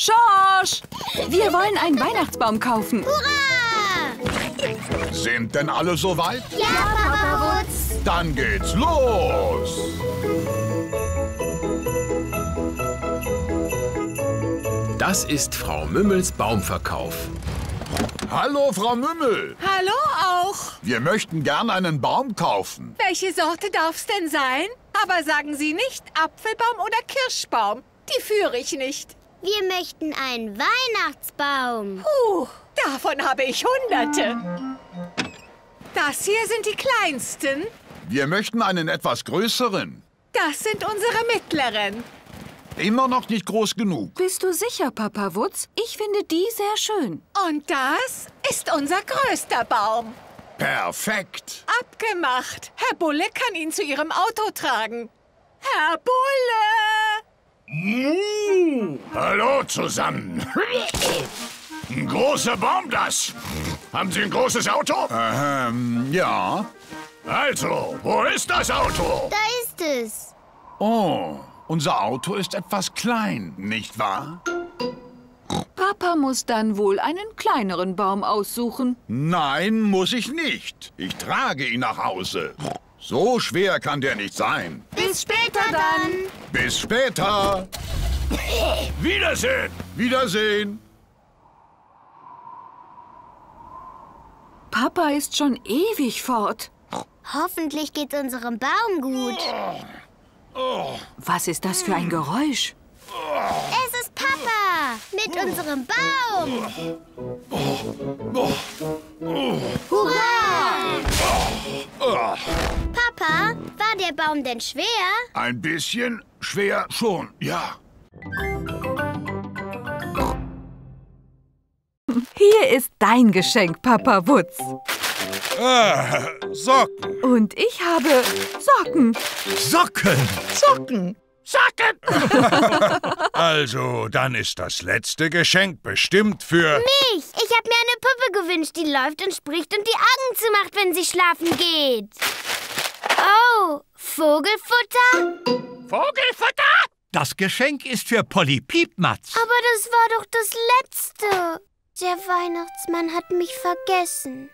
Schorsch! Wir wollen einen Weihnachtsbaum kaufen. Hurra! Sind denn alle soweit? Ja, Papa Wutz. Dann geht's los! Das ist Frau Mümmels Baumverkauf. Hallo, Frau Mümmel. Hallo auch. Wir möchten gern einen Baum kaufen. Welche Sorte darf's denn sein? Aber sagen Sie nicht Apfelbaum oder Kirschbaum. Die führe ich nicht. Wir möchten einen Weihnachtsbaum. Davon habe ich Hunderte. Das hier sind die kleinsten. Wir möchten einen etwas größeren. Das sind unsere mittleren. Immer noch nicht groß genug. Bist du sicher, Papa Wutz? Ich finde die sehr schön. Und das ist unser größter Baum. Perfekt. Abgemacht. Herr Bulle kann ihn zu Ihrem Auto tragen. Herr Bulle! Hallo zusammen. Ein großer Baum, das. Haben Sie ein großes Auto? Ja. Also, wo ist das Auto? Da ist es. Oh, unser Auto ist etwas klein, nicht wahr? Papa muss dann wohl einen kleineren Baum aussuchen. Nein, muss ich nicht. Ich trage ihn nach Hause. So schwer kann der nicht sein. Bis später dann. Bis später. Wiedersehen. Wiedersehen. Papa ist schon ewig fort. Hoffentlich geht unserem Baum gut. Was ist das für ein Geräusch? Es ist Papa mit unserem Baum. Hurra! Papa, war der Baum denn schwer? Ein bisschen schwer schon, ja. Hier ist dein Geschenk, Papa Wutz. Socken. Und ich habe Socken. Socken. Also, dann ist das letzte Geschenk bestimmt für... Ich habe mir eine Puppe gewünscht, die läuft und spricht und die Augen zumacht, wenn sie schlafen geht. Oh, Vogelfutter? Vogelfutter? Das Geschenk ist für Polly Piepmatz. Aber das war doch das Letzte. Der Weihnachtsmann hat mich vergessen.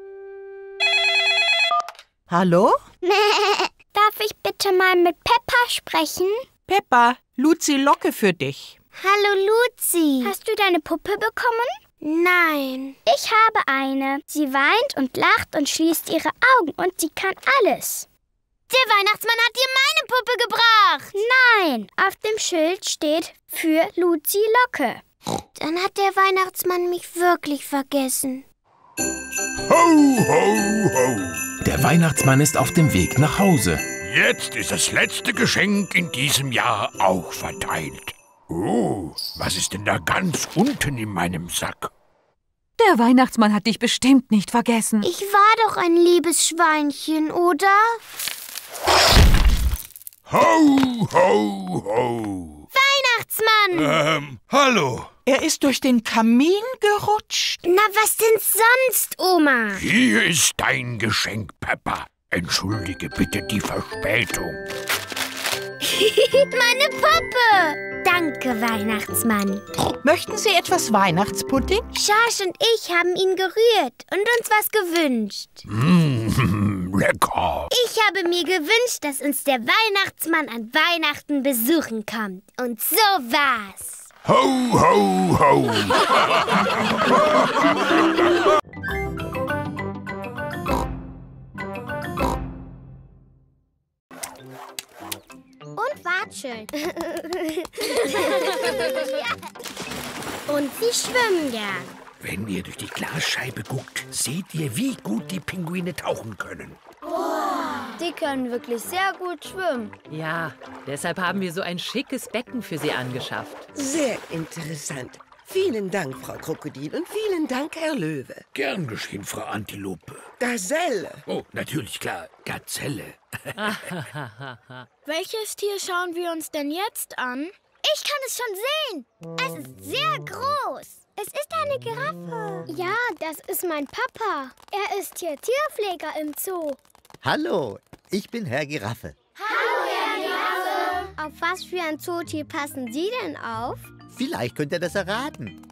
Hallo? Darf ich bitte mal mit Peppa sprechen? Peppa, Luzi Locke für dich. Hallo Luzi. Hast du deine Puppe bekommen? Nein. Ich habe eine. Sie weint und lacht und schließt ihre Augen und sie kann alles. Der Weihnachtsmann hat dir meine Puppe gebracht. Nein, auf dem Schild steht für Luzi Locke. Dann hat der Weihnachtsmann mich wirklich vergessen. Ho, ho, ho. Der Weihnachtsmann ist auf dem Weg nach Hause. Jetzt ist das letzte Geschenk in diesem Jahr auch verteilt. Oh, was ist denn da ganz unten in meinem Sack? Der Weihnachtsmann hat dich bestimmt nicht vergessen. Ich war doch ein liebes Schweinchen, oder? Ho, ho, ho. Weihnachtsmann! Hallo. Er ist durch den Kamin gerutscht. Na, was denn sonst, Oma? Hier ist dein Geschenk, Peppa. Entschuldige bitte die Verspätung. Meine Puppe! Danke, Weihnachtsmann. Möchten Sie etwas Weihnachtspudding? Schorsch und ich haben ihn gerührt und uns was gewünscht. Lecker. Ich habe mir gewünscht, dass uns der Weihnachtsmann an Weihnachten besuchen kommt. Und so war's. Ho, ho, ho. Und Watscheln. Und sie schwimmen gern. Wenn ihr durch die Glasscheibe guckt, seht ihr, wie gut die Pinguine tauchen können. Die können wirklich sehr gut schwimmen. Ja, deshalb haben wir so ein schickes Becken für sie angeschafft. Sehr interessant. Vielen Dank, Frau Krokodil, und vielen Dank, Herr Löwe. Gern geschehen, Frau Antilope. Gazelle. Oh, natürlich, klar. Gazelle. Welches Tier schauen wir uns denn jetzt an? Ich kann es schon sehen. Es ist sehr groß. Es ist eine Giraffe. Ja, das ist mein Papa. Er ist hier Tierpfleger im Zoo. Hallo, ich bin Herr Giraffe. Hallo, Herr Giraffe. Auf was für ein Zootier passen Sie denn auf? Vielleicht könnt ihr das erraten.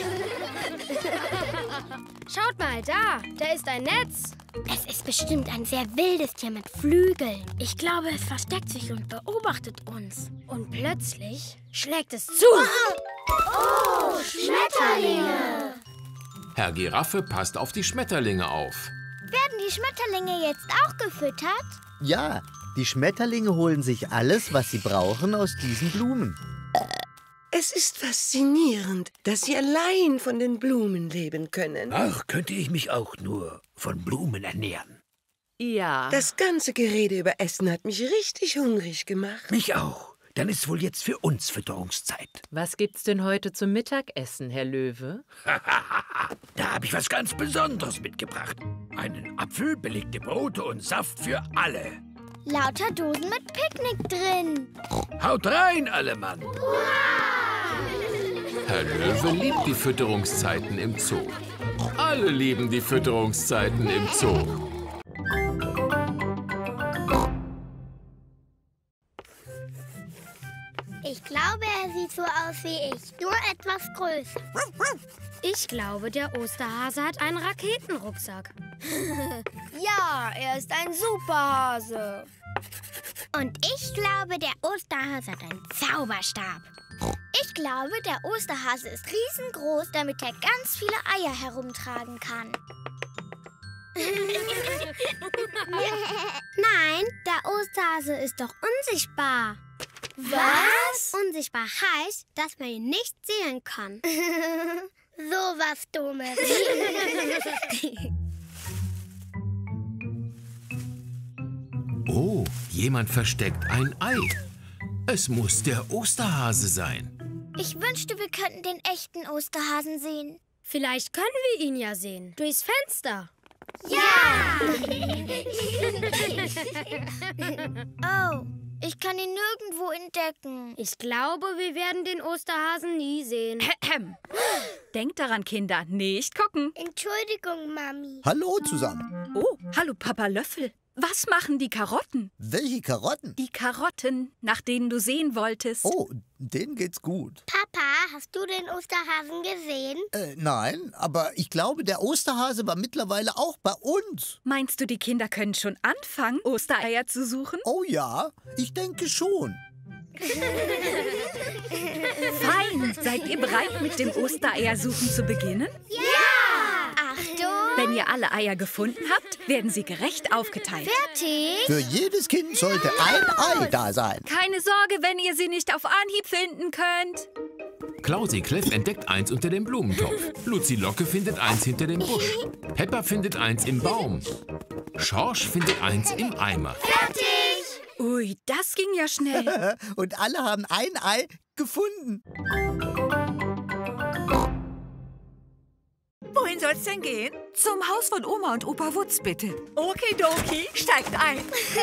Schaut mal, da ist ein Netz. Es ist bestimmt ein sehr wildes Tier mit Flügeln. Ich glaube, es versteckt sich und beobachtet uns. Und plötzlich schlägt es zu. Oh, Schmetterlinge! Herr Giraffe passt auf die Schmetterlinge auf. Werden die Schmetterlinge jetzt auch gefüttert? Ja, die Schmetterlinge holen sich alles, was sie brauchen, aus diesen Blumen. Es ist faszinierend, dass Sie allein von den Blumen leben können. Ach, könnte ich mich auch nur von Blumen ernähren. Ja. Das ganze Gerede über Essen hat mich richtig hungrig gemacht. Mich auch. Dann ist wohl jetzt für uns Fütterungszeit. Was gibt's denn heute zum Mittagessen, Herr Löwe? Da habe ich was ganz Besonderes mitgebracht. Einen Apfel, belegte Brote und Saft für alle. Lauter Dosen mit Picknick drin. Haut rein, alle Mann. Herr Löwe liebt die Fütterungszeiten im Zoo. Alle lieben die Fütterungszeiten im Zoo. Ich glaube, er sieht so aus wie ich, nur etwas größer. Ich glaube, der Osterhase hat einen Raketenrucksack. Ja, er ist ein Superhase. Und ich glaube, der Osterhase hat einen Zauberstab. Ich glaube, der Osterhase ist riesengroß, damit er ganz viele Eier herumtragen kann. Nein, der Osterhase ist doch unsichtbar. Was? Unsichtbar heißt, dass man ihn nicht sehen kann. So was Dummes. Oh, jemand versteckt ein Ei. Es muss der Osterhase sein. Ich wünschte, wir könnten den echten Osterhasen sehen. Vielleicht können wir ihn ja sehen. Durchs Fenster. Ja! Oh, ich kann ihn nirgendwo entdecken. Ich glaube, wir werden den Osterhasen nie sehen. Denkt daran, Kinder, nicht gucken. Entschuldigung, Mami. Hallo zusammen. Oh, hallo Papa Löffel. Was machen die Karotten? Welche Karotten? Die Karotten, nach denen du sehen wolltest. Oh, denen geht's gut. Papa, hast du den Osterhasen gesehen? Nein, aber ich glaube, der Osterhase war mittlerweile auch bei uns. Meinst du, die Kinder können schon anfangen, Ostereier zu suchen? Oh ja, ich denke schon. Fein. Seid ihr bereit, mit dem Ostereiersuchen zu beginnen? Ja! Achtung! Wenn ihr alle Eier gefunden habt, werden sie gerecht aufgeteilt. Fertig? Für jedes Kind sollte ein Ei da sein. Keine Sorge, wenn ihr sie nicht auf Anhieb finden könnt. Klausi Kleff entdeckt eins unter dem Blumentopf. Luzi Locke findet eins hinter dem Busch. Peppa findet eins im Baum. Schorsch findet eins im Eimer. Fertig! Ui, das ging ja schnell. Und alle haben ein Ei gefunden. Wohin soll's denn gehen? Zum Haus von Oma und Opa Wutz, bitte. Okidoki, steigt ein.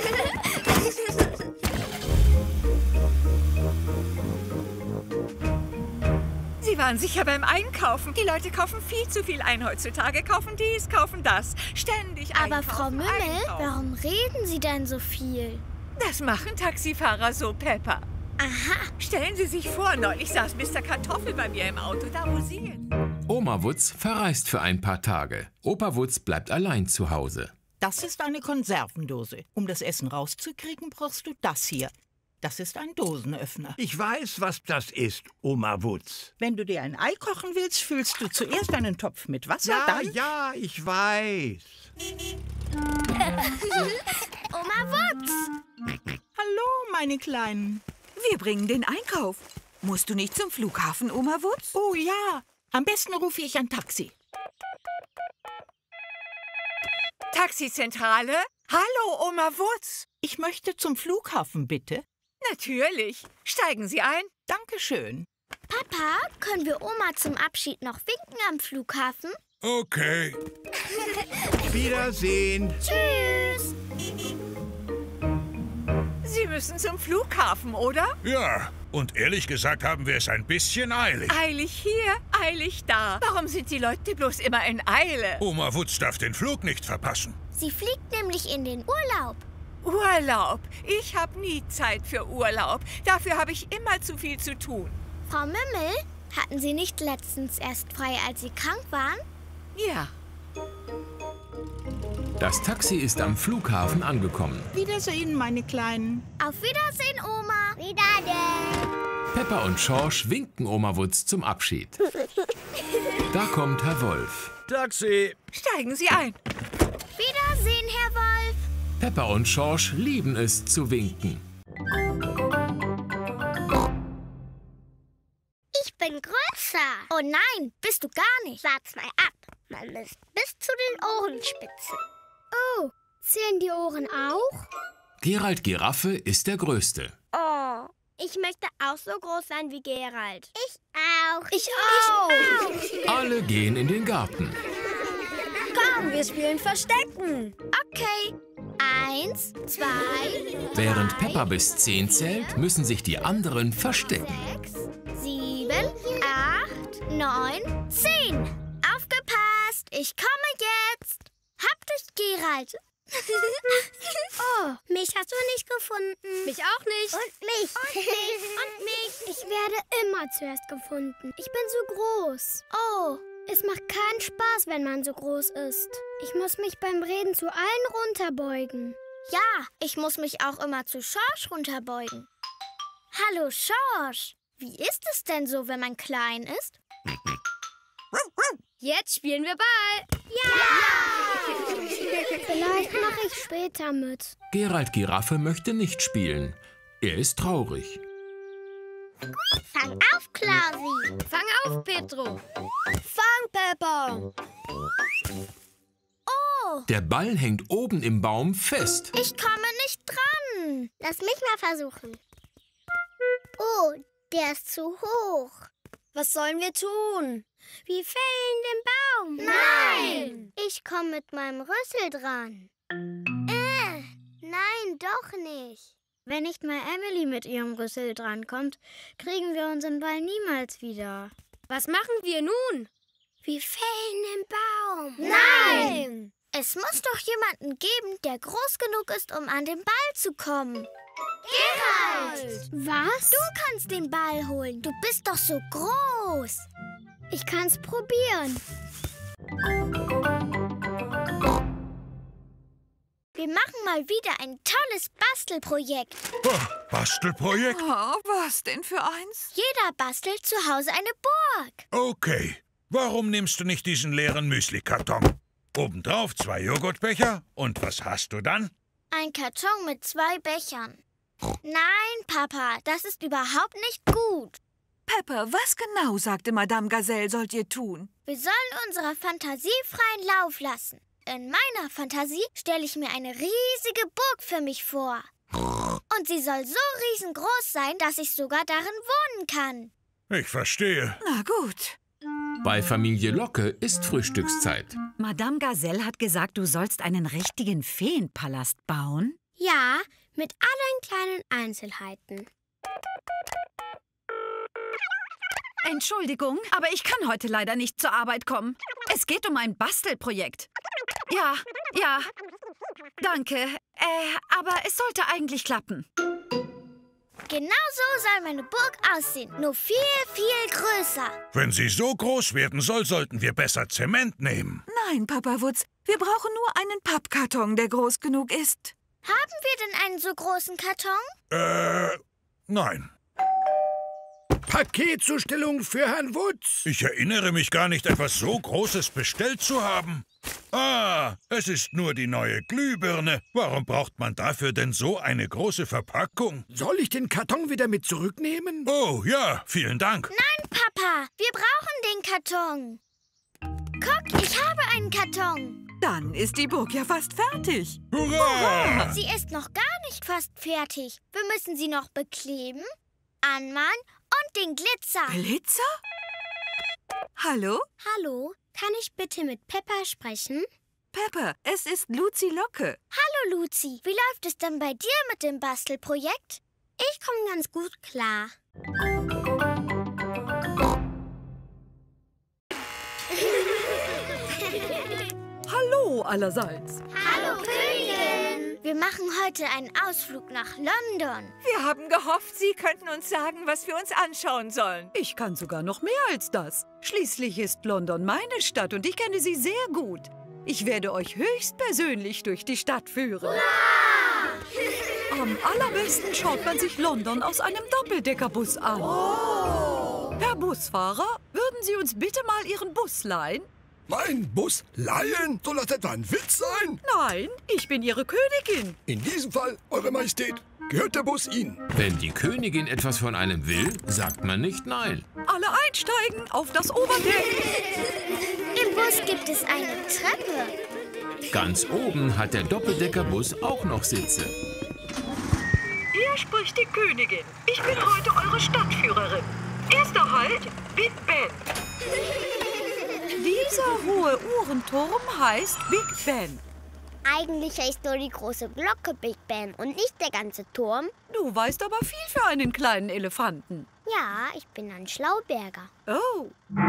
Sie waren sicher beim Einkaufen. Die Leute kaufen viel zu viel ein heutzutage. Kaufen dies, kaufen das. Ständig einkaufen. Aber Frau Mümmel, warum reden Sie denn so viel? Das machen Taxifahrer so, Peppa. Aha. Stellen Sie sich vor, neulich saß Mr. Kartoffel bei mir im Auto, da wo Sie sind. Oma Wutz verreist für ein paar Tage. Opa Wutz bleibt allein zu Hause. Das ist eine Konservendose. Um das Essen rauszukriegen, brauchst du das hier. Das ist ein Dosenöffner. Ich weiß, was das ist, Oma Wutz. Wenn du dir ein Ei kochen willst, füllst du zuerst einen Topf mit Wasser, Ja, dann... ja, ich weiß. Oma Wutz! Hallo, meine Kleinen. Wir bringen den Einkauf. Musst du nicht zum Flughafen, Oma Wutz? Oh ja, am besten rufe ich ein Taxi. Taxizentrale? Hallo, Oma Wutz. Ich möchte zum Flughafen, bitte. Natürlich. Steigen Sie ein. Dankeschön. Papa, können wir Oma zum Abschied noch winken am Flughafen? Okay. Wiedersehen. Tschüss! Sie müssen zum Flughafen, oder? Ja, und ehrlich gesagt haben wir es ein bisschen eilig. Eilig hier, eilig da. Warum sind die Leute bloß immer in Eile? Oma Wutz darf den Flug nicht verpassen. Sie fliegt nämlich in den Urlaub. Urlaub. Ich habe nie Zeit für Urlaub. Dafür habe ich immer zu viel zu tun. Frau Mümmel, hatten Sie nicht letztens erst frei, als Sie krank waren? Ja. Das Taxi ist am Flughafen angekommen. Wiedersehen, meine Kleinen. Auf Wiedersehen, Oma. Wiedersehen. Peppa und Schorsch winken Oma Wutz zum Abschied. Da kommt Herr Wolf. Taxi. Steigen Sie ein. Wiedersehen, Herr Wolf. Peppa und Schorsch lieben es zu winken. Ich bin größer. Oh nein, bist du gar nicht. Wart's mal ab. Man misst bis zu den Ohrenspitzen. Oh, zählen die Ohren auch? Gerald Giraffe ist der Größte. Oh, ich möchte auch so groß sein wie Gerald. Ich auch. Ich auch. Alle gehen in den Garten. Komm, wir spielen Verstecken. Okay. 1, 2, Während Peppa bis 10 zählt, müssen sich die anderen verstecken. 6, 7, 8, 9, 10. Aufgepasst, ich komme jetzt. Hab dich, Gerald. Oh, mich hast du nicht gefunden. Mich auch nicht. Und mich. Und mich. Und mich. Ich werde immer zuerst gefunden. Ich bin so groß. Oh, es macht keinen Spaß, wenn man so groß ist. Ich muss mich beim Reden zu allen runterbeugen. Ja, ich muss mich auch immer zu Schorsch runterbeugen. Hallo, Schorsch. Wie ist es denn so, wenn man klein ist? Jetzt spielen wir Ball. Ja! Vielleicht mache ich später mit. Gerald Giraffe möchte nicht spielen. Er ist traurig. Fang auf, Klausi. Fang auf, Petro. Fang, Peppa. Oh, Der Ball hängt oben im Baum fest. ich komme nicht dran. Lass mich mal versuchen. Oh, der ist zu hoch. Was sollen wir tun? Wir fällen den Baum. Nein! Ich komme mit meinem Rüssel dran. Nein, doch nicht. Wenn nicht mal Emily mit ihrem Rüssel drankommt, kriegen wir unseren Ball niemals wieder. Was machen wir nun? Wir fällen den Baum. Nein! Es muss doch jemanden geben, der groß genug ist, um an den Ball zu kommen. Gerald! Was? Du kannst den Ball holen. Du bist doch so groß. Ich kann's probieren. Wir machen mal wieder ein tolles Bastelprojekt. Oh, Bastelprojekt? Oh, was denn für eins? Jeder bastelt zu Hause eine Burg. Okay. Warum nimmst du nicht diesen leeren Müsli-Karton? Obendrauf 2 Joghurtbecher. Und was hast du dann? Ein Karton mit 2 Bechern. Nein, Papa, das ist überhaupt nicht gut. Peppa, was genau sagte Madame Gazelle, sollt ihr tun? Wir sollen unserer Fantasie freien Lauf lassen. In meiner Fantasie stelle ich mir eine riesige Burg für mich vor. Und sie soll so riesengroß sein, dass ich sogar darin wohnen kann. Ich verstehe. Na gut. Bei Familie Locke ist Frühstückszeit. Madame Gazelle hat gesagt, du sollst einen richtigen Feenpalast bauen. Ja, mit allen kleinen Einzelheiten. Entschuldigung, aber ich kann heute leider nicht zur Arbeit kommen. Es geht um ein Bastelprojekt. Ja, danke. Aber es sollte eigentlich klappen. Genau so soll meine Burg aussehen, nur viel, viel größer. Wenn sie so groß werden soll, sollten wir besser Zement nehmen. Nein, Papa Wutz, wir brauchen nur einen Pappkarton, der groß genug ist. Haben wir denn einen so großen Karton? Nein. Paketzustellung für Herrn Wutz. Ich erinnere mich gar nicht, etwas so Großes bestellt zu haben. Ah, es ist nur die neue Glühbirne. Warum braucht man dafür denn so eine große Verpackung? Soll ich den Karton wieder mit zurücknehmen? Oh, ja, vielen Dank. Nein, Papa, wir brauchen den Karton. Guck, ich habe einen Karton. Dann ist die Burg ja fast fertig. Hurra! Sie ist noch gar nicht fast fertig. Wir müssen sie noch bekleben, anmalen und den Glitzer. Glitzer? Hallo? Hallo, kann ich bitte mit Peppa sprechen? Peppa, es ist Luzi Locke. Hallo, Luzi. Wie läuft es denn bei dir mit dem Bastelprojekt? Ich komme ganz gut klar. Hallo allerseits. Hallo, Königin. Wir machen heute einen Ausflug nach London. Wir haben gehofft, Sie könnten uns sagen, was wir uns anschauen sollen. Ich kann sogar noch mehr als das. Schließlich ist London meine Stadt und ich kenne sie sehr gut. Ich werde euch höchstpersönlich durch die Stadt führen. Am allerbesten schaut man sich London aus einem Doppeldeckerbus an. Herr Busfahrer, würden Sie uns bitte mal Ihren Bus leihen? Mein Bus leihen? Soll das etwa ein Witz sein? Nein, ich bin Ihre Königin. In diesem Fall, Eure Majestät, gehört der Bus Ihnen. Wenn die Königin etwas von einem will, sagt man nicht nein. Alle einsteigen auf das Oberdeck. Im Bus gibt es eine Treppe. Ganz oben hat der Doppeldeckerbus auch noch Sitze. Hier spricht die Königin. Ich bin heute eure Stadtführerin. Erster Halt, Big Ben. Dieser hohe Uhrenturm heißt Big Ben. Eigentlich heißt nur die große Glocke Big Ben und nicht der ganze Turm. Du weißt aber viel für einen kleinen Elefanten. Ja, ich bin ein Schlauberger. Oh.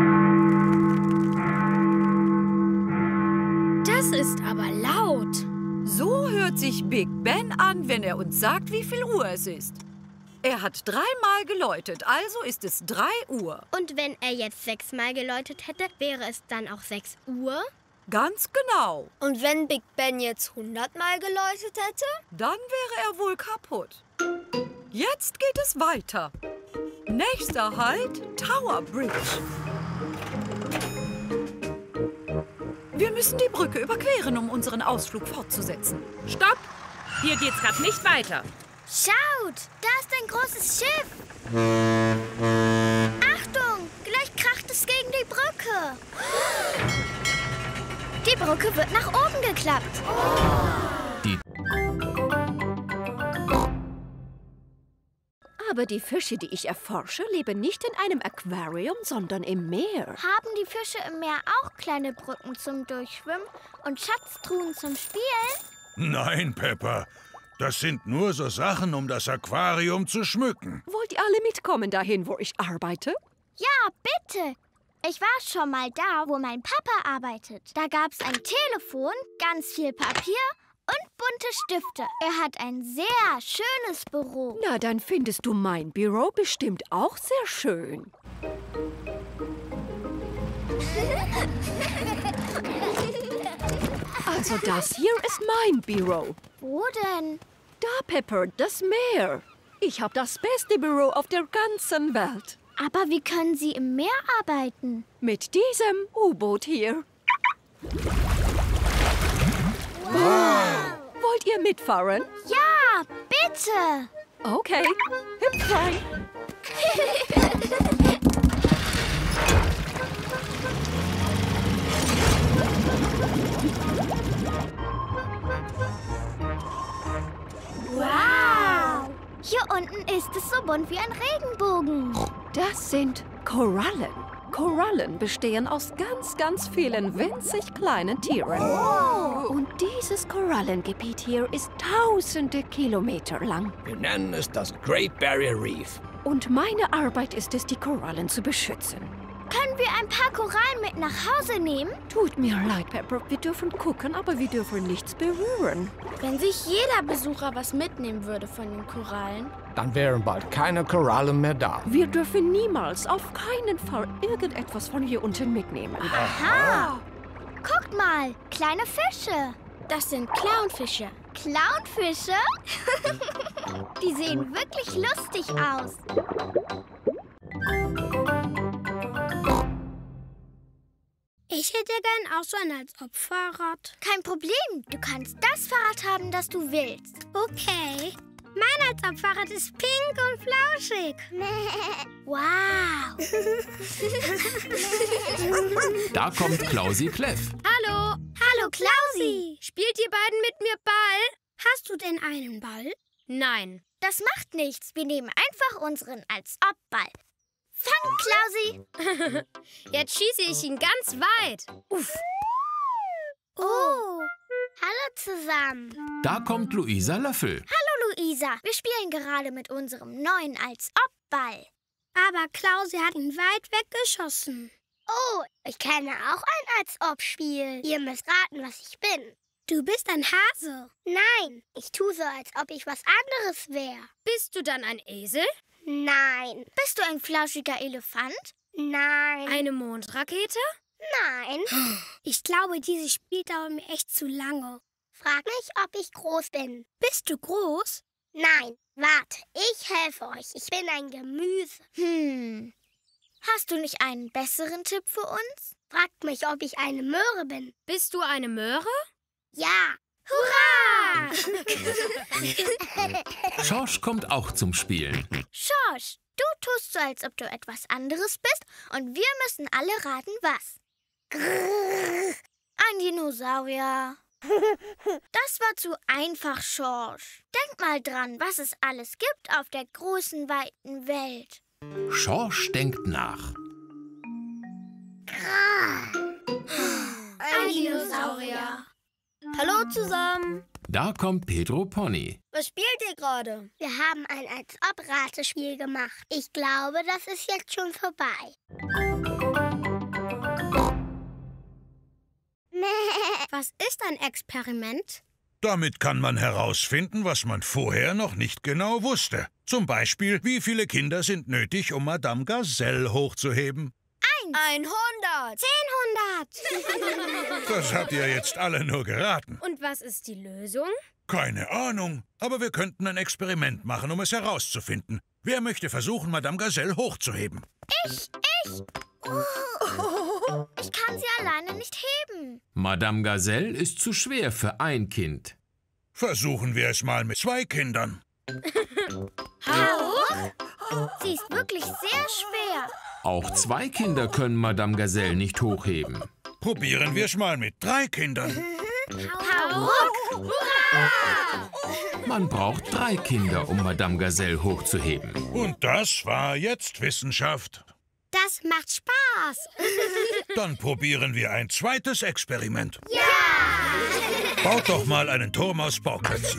Das ist aber laut. So hört sich Big Ben an, wenn er uns sagt, wie viel Uhr es ist. Er hat 3-mal geläutet, also ist es 3 Uhr. Und wenn er jetzt 6-mal geläutet hätte, wäre es dann auch 6 Uhr? Ganz genau. Und wenn Big Ben jetzt 100-mal geläutet hätte? Dann wäre er wohl kaputt. Jetzt geht es weiter. Nächster Halt, Tower Bridge. Wir müssen die Brücke überqueren, um unseren Ausflug fortzusetzen. Stopp! Hier geht's gerade nicht weiter. Schaut, da ist ein großes Schiff. Achtung, gleich kracht es gegen die Brücke. Die Brücke wird nach oben geklappt. Aber die Fische, die ich erforsche, leben nicht in einem Aquarium, sondern im Meer. Haben die Fische im Meer auch kleine Brücken zum Durchschwimmen und Schatztruhen zum Spielen? Nein, Peppa. Das sind nur so Sachen, um das Aquarium zu schmücken. Wollt ihr alle mitkommen dahin, wo ich arbeite? Ja, bitte. Ich war schon mal da, wo mein Papa arbeitet. Da gab es ein Telefon, ganz viel Papier und bunte Stifte. Er hat ein sehr schönes Büro. Na, dann findest du mein Büro bestimmt auch sehr schön. Also das hier ist mein Büro. Wo denn? Da, Pepper, das Meer. Ich habe das beste Büro auf der ganzen Welt. Aber wie können Sie im Meer arbeiten? Mit diesem U-Boot hier. Wow! Wollt ihr mitfahren? Ja, bitte! Okay, hüpft rein. Wow! Hier unten ist es so bunt wie ein Regenbogen. Das sind Korallen. Korallen bestehen aus ganz, ganz vielen winzig kleinen Tieren. Oh. Und dieses Korallengebiet hier ist tausende Kilometer lang. Wir nennen es das Great Barrier Reef. Und meine Arbeit ist es, die Korallen zu beschützen. Können wir ein paar Korallen mit nach Hause nehmen? Tut mir leid, Pepper. Wir dürfen gucken, aber wir dürfen nichts berühren. Wenn sich jeder Besucher was mitnehmen würde von den Korallen, Dann wären bald keine Korallen mehr da. Wir dürfen niemals, auf keinen Fall, irgendetwas von hier unten mitnehmen. Aha! Guckt mal, kleine Fische. das sind Clownfische. Clownfische? Die sehen wirklich lustig aus. Ich hätte gern auch so ein Als-Ob-Fahrrad. Kein Problem, du kannst das Fahrrad haben, das du willst. Okay. Mein Als-Ob-Fahrrad ist pink und flauschig. Wow. Da kommt Klausi Kläff. Hallo. Hallo, Klausi. Spielt ihr beiden mit mir Ball? Hast du denn einen Ball? Nein. Das macht nichts. Wir nehmen einfach unseren Als-Ob-Ball. Fang, Klausi. Jetzt schieße ich ihn ganz weit. Uff. Oh. Hallo zusammen. Da kommt Luisa Löffel. Hallo, Luisa. Wir spielen gerade mit unserem neuen Als-Ob-Ball. Aber Klausi hat ihn weit weggeschossen. Oh, ich kenne auch ein Als-Ob-Spiel. Ihr müsst raten, was ich bin. Du bist ein Hase. Nein, ich tue so, als ob ich was anderes wäre. Bist du dann ein Esel? Nein. Bist du ein flauschiger Elefant? Nein. Eine Mondrakete? Nein. Ich glaube, dieses Spiel dauert mir echt zu lange. Frag mich, ob ich groß bin. Bist du groß? Nein. Warte, ich helfe euch. Ich bin ein Gemüse. Hast du nicht einen besseren Tipp für uns? Fragt mich, ob ich eine Möhre bin. Bist du eine Möhre? Ja. Hurra! Schorsch kommt auch zum Spielen. Schorsch, du tust so, als ob du etwas anderes bist und wir müssen alle raten, was. Grrr, ein Dinosaurier. Das war zu einfach, Schorsch. Denk mal dran, was es alles gibt auf der großen, weiten Welt. Schorsch denkt nach. Ein Dinosaurier. Hallo zusammen. Da kommt Pedro Pony. Was spielt ihr gerade? Wir haben ein Als-ob-Ratespiel gemacht. Ich glaube, das ist jetzt schon vorbei. Was ist ein Experiment? Damit kann man herausfinden, was man vorher noch nicht genau wusste. Zum Beispiel, wie viele Kinder sind nötig, um Madame Gazelle hochzuheben? 100. 1000. Das habt ihr jetzt alle nur geraten. Und was ist die Lösung? Keine Ahnung, aber wir könnten ein Experiment machen, um es herauszufinden. Wer möchte versuchen, Madame Gazelle hochzuheben? Ich. Ich kann sie alleine nicht heben. Madame Gazelle ist zu schwer für ein Kind. Versuchen wir es mal mit 2 Kindern. Sie ist wirklich sehr schwer. Auch 2 Kinder können Madame Gazelle nicht hochheben. Probieren wir es mal mit 3 Kindern. Man braucht 3 Kinder, um Madame Gazelle hochzuheben. Und das war jetzt Wissenschaft. Das macht Spaß. Dann probieren wir ein zweites Experiment. Ja! Baut doch mal einen Turm aus Bauklötzen.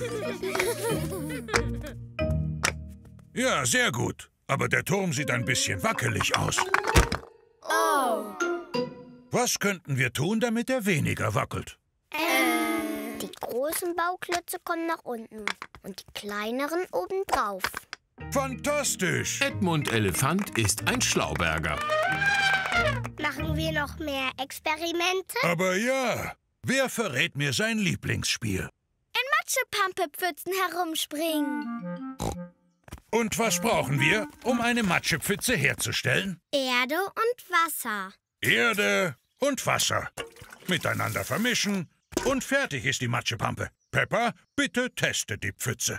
Ja, sehr gut. Aber der Turm sieht ein bisschen wackelig aus. Oh. Was könnten wir tun, damit er weniger wackelt? Die großen Bauklötze kommen nach unten und die kleineren obendrauf. Fantastisch! Edmund Elefant ist ein Schlauberger. Machen wir noch mehr Experimente? Aber ja, wer verrät mir sein Lieblingsspiel? In Matschepampe-Pfützen herumspringen. Und was brauchen wir, um eine Matschepfütze herzustellen? Erde und Wasser. Erde und Wasser. Miteinander vermischen und fertig ist die Matschepampe. Peppa, bitte teste die Pfütze.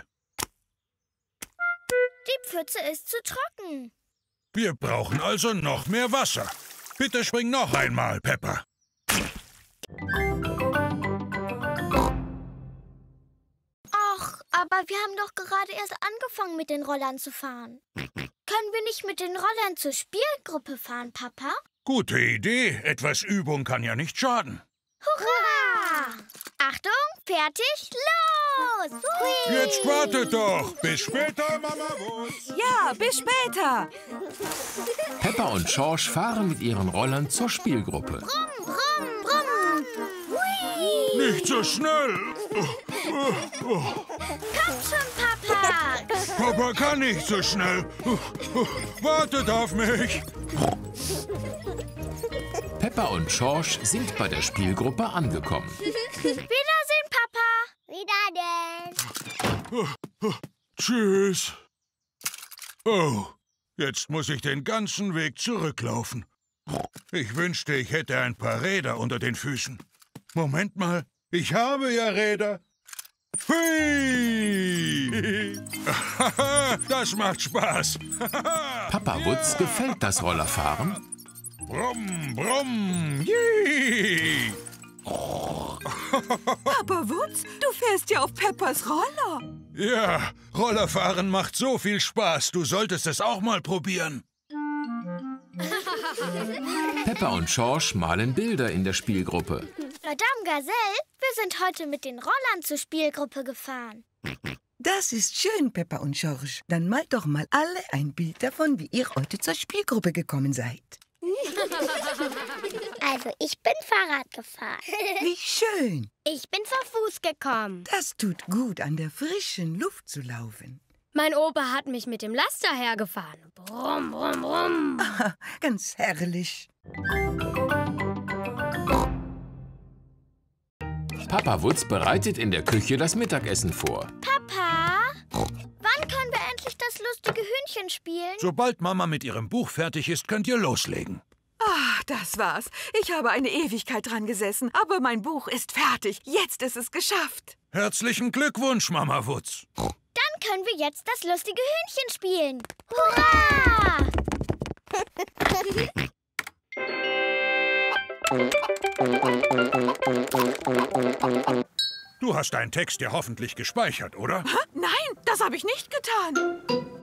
Die Pfütze ist zu trocken. Wir brauchen also noch mehr Wasser. Bitte spring noch einmal, Peppa. Ach, aber wir haben doch gerade erst angefangen, mit den Rollern zu fahren. Können wir nicht mit den Rollern zur Spielgruppe fahren, Papa? Gute Idee. Etwas Übung kann ja nicht schaden. Hurra! Achtung, fertig, los! Hui! Jetzt wartet doch. Bis später, Mama Wutz. Ja, bis später. Peppa und Schorsch fahren mit ihren Rollern zur Spielgruppe. Brumm, brumm, brumm. Hui! Nicht so schnell. Komm schon, Papa. Papa kann nicht so schnell. Wartet auf mich. Peppa und Schorsch sind bei der Spielgruppe angekommen. Wiedersehen, Papa. Wiedersehen. Tschüss. Oh, jetzt muss ich den ganzen Weg zurücklaufen. Ich wünschte, ich hätte ein paar Räder unter den Füßen. Moment mal, ich habe ja Räder. Hui! Das macht Spaß. Papa Wutz gefällt das Rollerfahren. Brumm, brumm, jee! Papa Wutz, du fährst ja auf Peppas Roller. Ja, Rollerfahren macht so viel Spaß. Du solltest es auch mal probieren. Peppa und Schorsch malen Bilder in der Spielgruppe. Madame Gazelle, wir sind heute mit den Rollern zur Spielgruppe gefahren. Das ist schön, Peppa und Schorsch. Dann malt doch mal alle ein Bild davon, wie ihr heute zur Spielgruppe gekommen seid. Also, ich bin Fahrrad gefahren. Wie schön. Ich bin zu Fuß gekommen. Das tut gut, an der frischen Luft zu laufen. Mein Opa hat mich mit dem Laster hergefahren. Brumm, brumm, brumm. Ganz herrlich. Papa Wutz bereitet in der Küche das Mittagessen vor. Papa, wann können wir endlich das lustige Hühnchen spielen? Sobald Mama mit ihrem Buch fertig ist, könnt ihr loslegen. Ach, das war's. Ich habe eine Ewigkeit dran gesessen, aber mein Buch ist fertig. Jetzt ist es geschafft. Herzlichen Glückwunsch, Mama Wutz. Dann können wir jetzt das lustige Hühnchen spielen. Hurra! Du hast deinen Text ja hoffentlich gespeichert, oder? Hä? Nein, das habe ich nicht getan.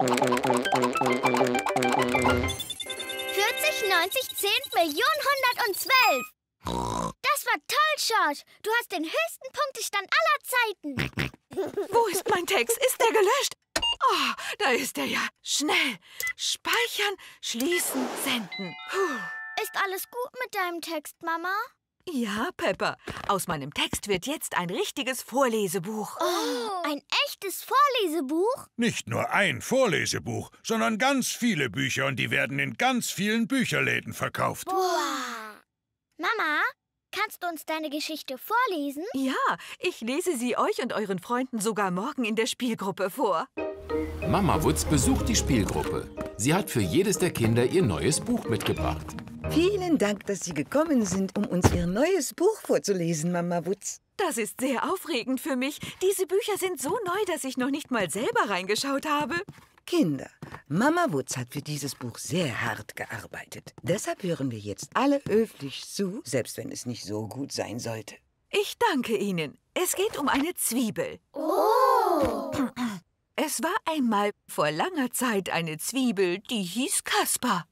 40, 90, 10, Millionen, 112. Das war toll, George. Du hast den höchsten Punktestand aller Zeiten. Wo ist mein Text? Ist der gelöscht? Oh, da ist er ja. Schnell. Speichern, schließen, senden. Puh. Ist alles gut mit deinem Text, Mama? Ja, Peppa. Aus meinem Text wird jetzt ein richtiges Vorlesebuch. Oh, ein echtes Vorlesebuch? Nicht nur ein Vorlesebuch, sondern ganz viele Bücher und die werden in ganz vielen Bücherläden verkauft. Boah. Mama, kannst du uns deine Geschichte vorlesen? Ja, ich lese sie euch und euren Freunden sogar morgen in der Spielgruppe vor. Mama Wutz besucht die Spielgruppe. Sie hat für jedes der Kinder ihr neues Buch mitgebracht. Vielen Dank, dass Sie gekommen sind, um uns Ihr neues Buch vorzulesen, Mama Wutz. Das ist sehr aufregend für mich. Diese Bücher sind so neu, dass ich noch nicht mal selber reingeschaut habe. Kinder, Mama Wutz hat für dieses Buch sehr hart gearbeitet. Deshalb hören wir jetzt alle höflich zu, selbst wenn es nicht so gut sein sollte. Ich danke Ihnen. Es geht um eine Zwiebel. Oh! Es war einmal vor langer Zeit eine Zwiebel, die hieß Kaspar.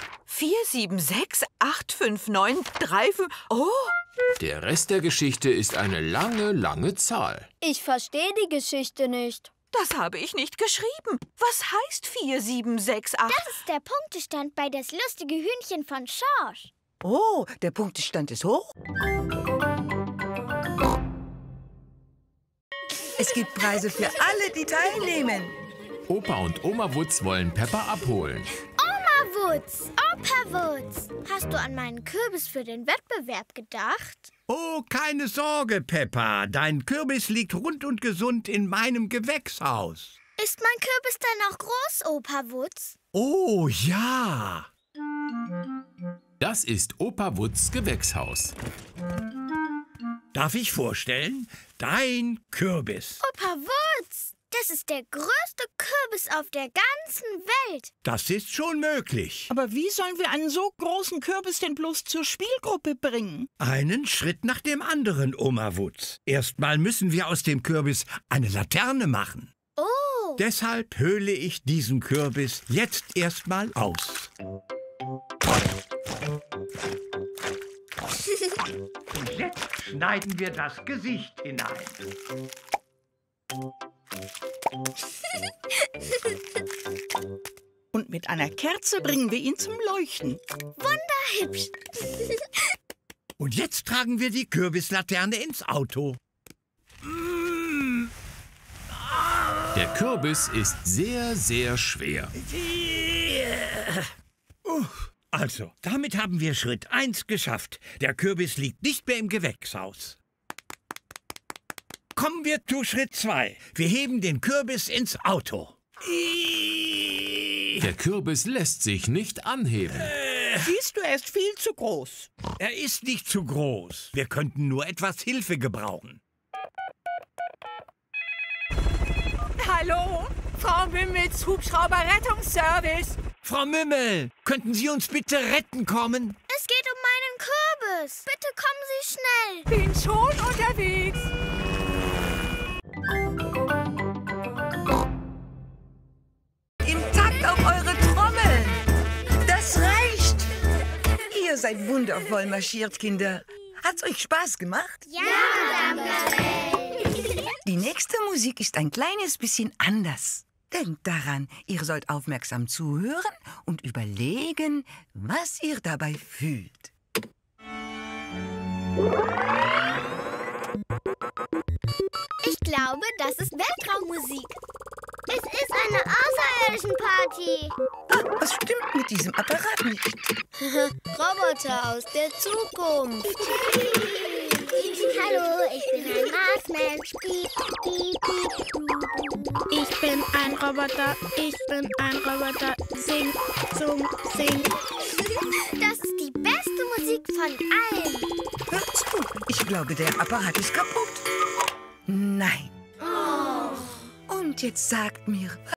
4768593. Oh! Der Rest der Geschichte ist eine lange, lange Zahl. Ich verstehe die Geschichte nicht. Das habe ich nicht geschrieben. Was heißt 4768? Das ist der Punktestand bei Das lustige Hühnchen von Schorsch. Oh, der Punktestand ist hoch. Es gibt Preise für alle, die teilnehmen. Opa und Oma Wutz wollen Peppa abholen. Oma Wutz, Opa Wutz, hast du an meinen Kürbis für den Wettbewerb gedacht? Oh, keine Sorge, Peppa. Dein Kürbis liegt rund und gesund in meinem Gewächshaus. Ist mein Kürbis denn auch groß, Opa Wutz? Oh, ja. Das ist Opa Wutz' Gewächshaus. Darf ich vorstellen? Dein Kürbis. Opa Wutz, das ist der größte Kürbis auf der ganzen Welt. Das ist schon möglich. Aber wie sollen wir einen so großen Kürbis denn bloß zur Spielgruppe bringen? Einen Schritt nach dem anderen, Oma Wutz. Erstmal müssen wir aus dem Kürbis eine Laterne machen. Oh. Deshalb höhle ich diesen Kürbis jetzt erstmal aus. Und jetzt schneiden wir das Gesicht hinein. Und mit einer Kerze bringen wir ihn zum Leuchten. Wunderhübsch. Und jetzt tragen wir die Kürbislaterne ins Auto. Der Kürbis ist sehr, sehr schwer. Also, damit haben wir Schritt 1 geschafft. Der Kürbis liegt nicht mehr im Gewächshaus. Kommen wir zu Schritt 2. Wir heben den Kürbis ins Auto. Der Kürbis lässt sich nicht anheben. Siehst du, er ist viel zu groß. Er ist nicht zu groß. Wir könnten nur etwas Hilfe gebrauchen. Hallo, Frau Mümmels Hubschrauber-Rettungsservice. Frau Mümmel, könnten Sie uns bitte retten kommen? Es geht um meinen Kürbis. Bitte kommen Sie schnell. Bin schon unterwegs. Im Takt auf eure Trommeln. Das reicht. Ihr seid wundervoll marschiert, Kinder. Hat's euch Spaß gemacht? Ja, danke. Die nächste Musik ist ein kleines bisschen anders. Denkt daran, ihr sollt aufmerksam zuhören und überlegen, was ihr dabei fühlt. Ich glaube, das ist Weltraummusik. Es ist eine Außerirdischen-Party. Was stimmt mit diesem Apparat nicht? Roboter aus der Zukunft. Hallo, ich bin ein Marsmensch. Piep, piep, piep, du. Ich bin ein Roboter. Ich bin ein Roboter. Sing, sung, sing. Das ist die beste Musik von allen. Hör zu, ich glaube, der Apparat ist kaputt. Nein. Und jetzt sagt mir,